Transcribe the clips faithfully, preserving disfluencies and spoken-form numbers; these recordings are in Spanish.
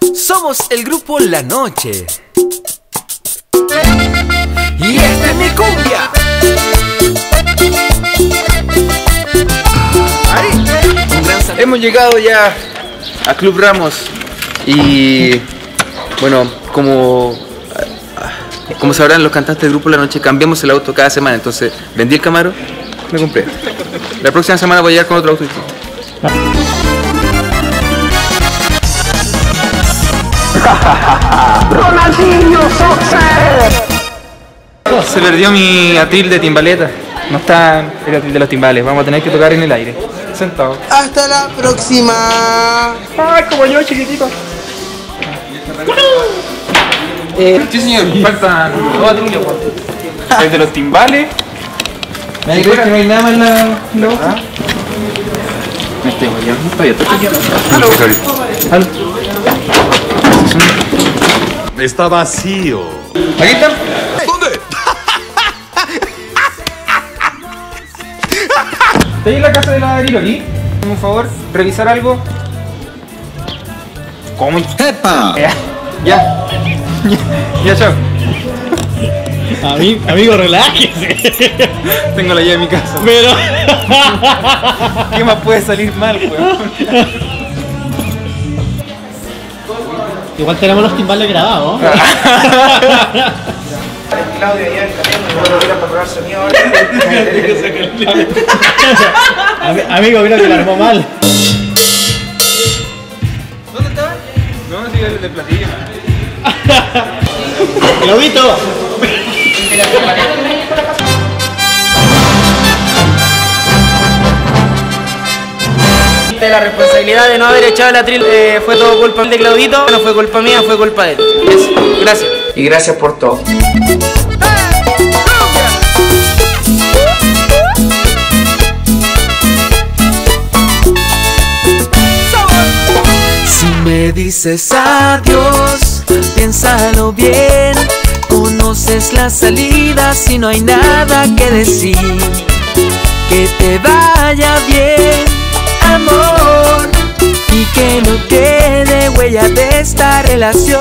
Somos el grupo La Noche. Y esta es mi cumbia. Ahí. Hemos llegado ya a Club Ramos y bueno, como como sabrán los cantantes del grupo La Noche, cambiamos el auto cada semana. Entonces vendí el Camaro, me compré. La próxima semana voy a llegar con otro auto distinto. ¡Ronaldinho Soccer! Se perdió mi atril de timbaleta. No está el atril de los timbales. Vamos a tener que tocar en el aire, sentado. Hasta la próxima. Ay, como yo, chiquitito. Eh, sí, señor. Faltan dos atriles. El de los timbales. ¿Me dices que no hay nada más en la, en la bolsa? Me estoy guayando. Todavía estoy aquí. Aló. Aló. Está vacío. Aquí está. ¿Dónde? ¿Está ahí en la casa de la Liloli? Por favor, revisar algo. ¿Cómo? ¡Epa! Ya. Ya. Ya, chao. Ami- amigo, relájese. Tengo la llave de mi casa. Pero. ¿Qué más puede salir mal, weón? Igual tenemos los timbales grabados. Claudio allá en Cateno, no lo para probar sonido. Ami- Amigo, creo que lo armó mal. ¿Dónde estaba? No, sí, el de platillo. ¡Globito! La responsabilidad de no haber echado el atril eh, fue todo culpa de Claudito, no fue culpa mía, fue culpa de él. Eso. Gracias. Y gracias por todo. Si me dices adiós, piénsalo bien. Conoces la salida si no hay nada que decir. Que te vaya bien, amor, y que no quede huella de esta relación.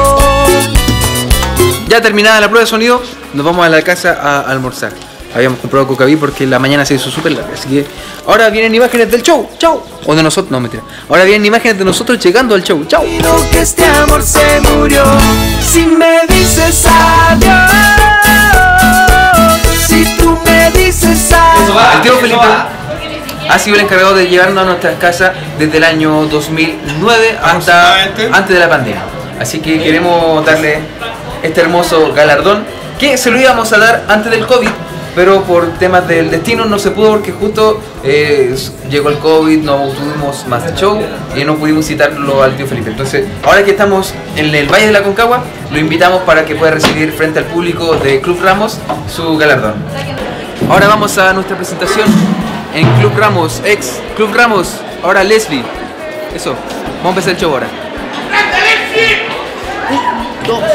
Ya terminada la prueba de sonido, nos vamos a la casa a almorzar. Habíamos comprado Cocaví porque la mañana se hizo súper larga, así que ahora vienen imágenes del show, chau. O de nosotros, no, mentira. Ahora vienen imágenes de nosotros llegando al show, chau. Creo que este amor se murió. Si me dices adiós, si tú me dices adiós. El tío Felipe ha sido el encargado de llevarnos a nuestras casas desde el año dos mil nueve hasta antes de la pandemia. Así que queremos darle este hermoso galardón que se lo íbamos a dar antes del COVID, pero por temas del destino no se pudo porque justo eh, llegó el COVID, no tuvimos más show y no pudimos citarlo al tío Felipe. Entonces, ahora que estamos en el Valle de la Concagua, lo invitamos para que pueda recibir frente al público de Club Ramos su galardón. Ahora vamos a nuestra presentación en Club Ramos, ex Club Ramos, ahora Leslie. Eso, vamos a empezar el show ahora. Un, dos,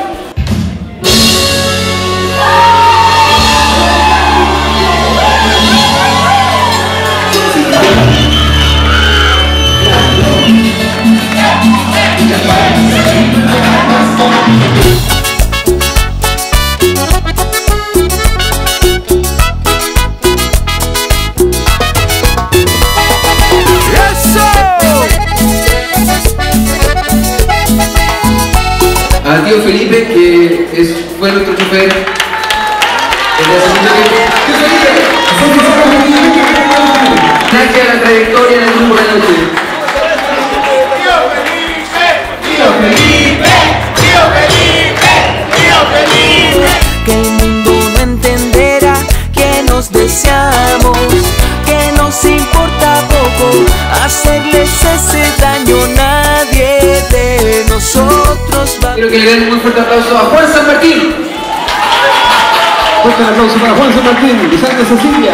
al tío Felipe, que es, fue nuestro chofer desde hace mucho tiempo. ¡Tío Felipe! Gracias a la trayectoria del grupo La Noche. ¡Tío Felipe! ¡Tío Felipe! ¡Tío Felipe! ¡Tío Felipe! Que el mundo no entenderá que nos deseamos, que nos importa poco hacerles ese daño. Nadie de nosotros va. Quiero que le den un muy fuerte aplauso a Juan San Martín. Fuerte el aplauso para Juan San Martín y Santa Cecilia.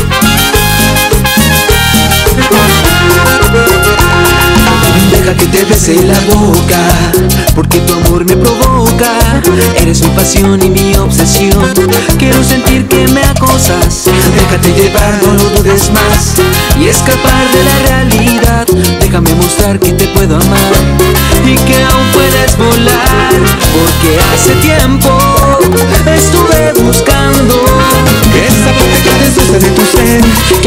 Deja que te bese la boca, porque tu amor me provoca. Eres mi pasión y mi obsesión. Quiero sentir que me acosas. Déjate llevar, no lo dudes más, y escapar de la realidad. Déjame mostrar que te puedo amar y que aún puedes volar, porque hace tiempo estuve buscando esa parte que desdece de tu ser,